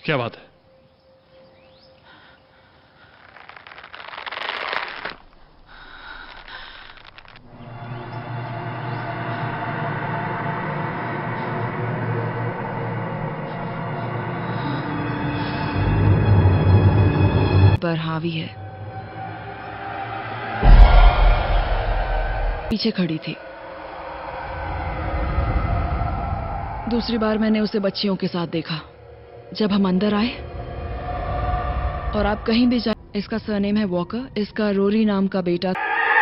क्या बात है? पर हावी है। पीछे खड़ी थी। दूसरी बार मैंने उसे बच्चियों के साथ देखा जब हम अंदर आए। और आप कहीं भी जाए, इसका सरनेम है वॉकर, इसका रोरी नाम का बेटा।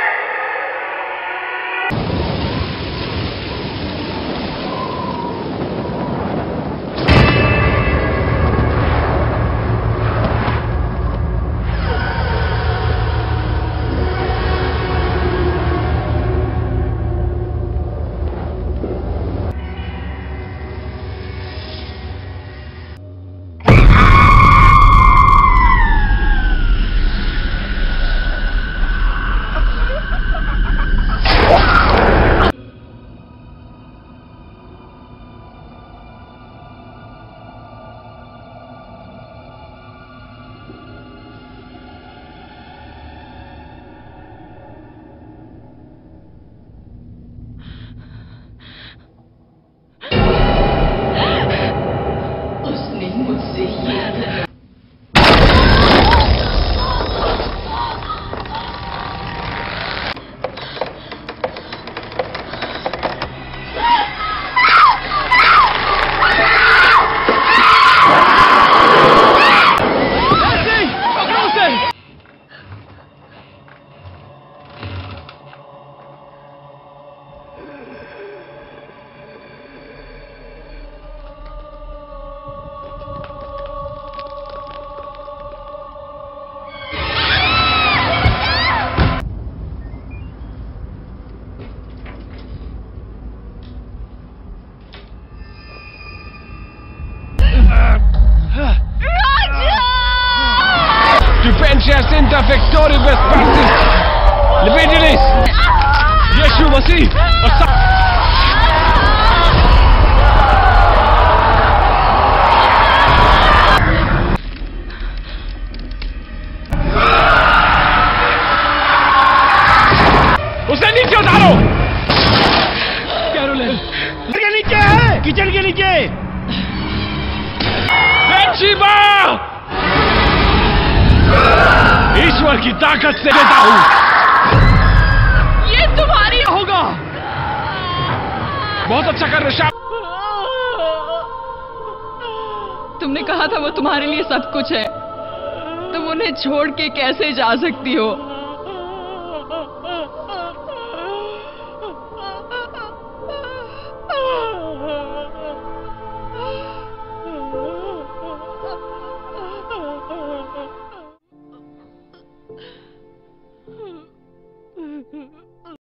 Inter vectoribus partis Levigelis Yeshu Masih उसे नीचे उतारो। कैरोलिन के नीचे है, किचन के नीचे। Bathsheba! ईश्वर की ताकत से देता हूं, ये तुम्हारी होगा। बहुत अच्छा कर रहे। तुमने कहा था वो तुम्हारे लिए सब कुछ है, तुम उन्हें छोड़ के कैसे जा सकती हो?